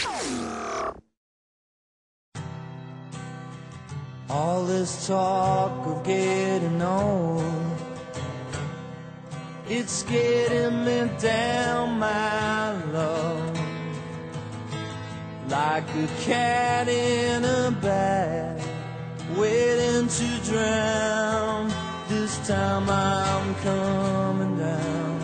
All this talk of getting on, it's getting me down, my love, like a cat in a bag, waiting to drown. This time I'm coming down,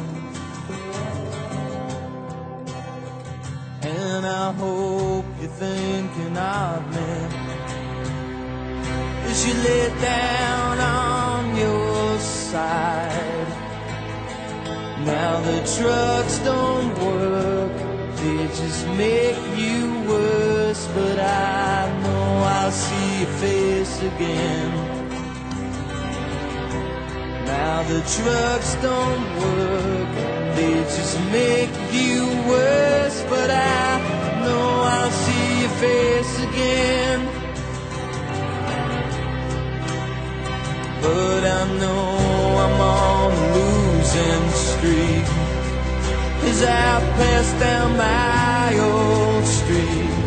and I hope you're thinking of me as you lay down on your side. Now the drugs don't work, they just make you worse, but I know I'll see your face again. Now the drugs don't work, they just make you worse, but I know I'll see your face again. But I know I'm on a losing streak as I pass down my old street.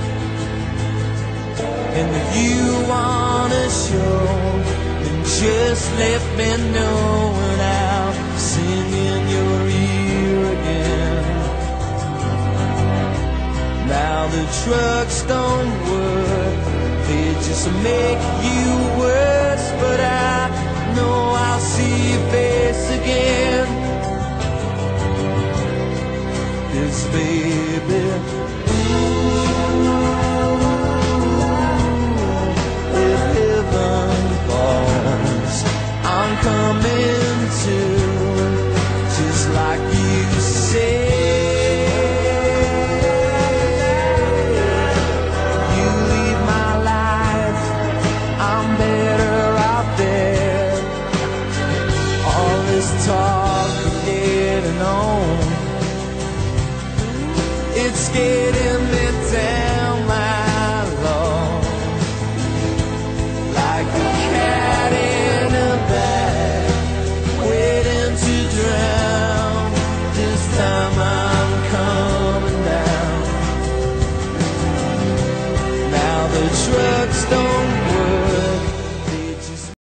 And if you wanna show, then just let me know, and I'll sing in your ear again. Now the drugs don't work, they just make you worse, but I know I'll see your face again. 'Cause baby, if heaven falls, I'm coming to, just like you said. Talk of getting on, it's getting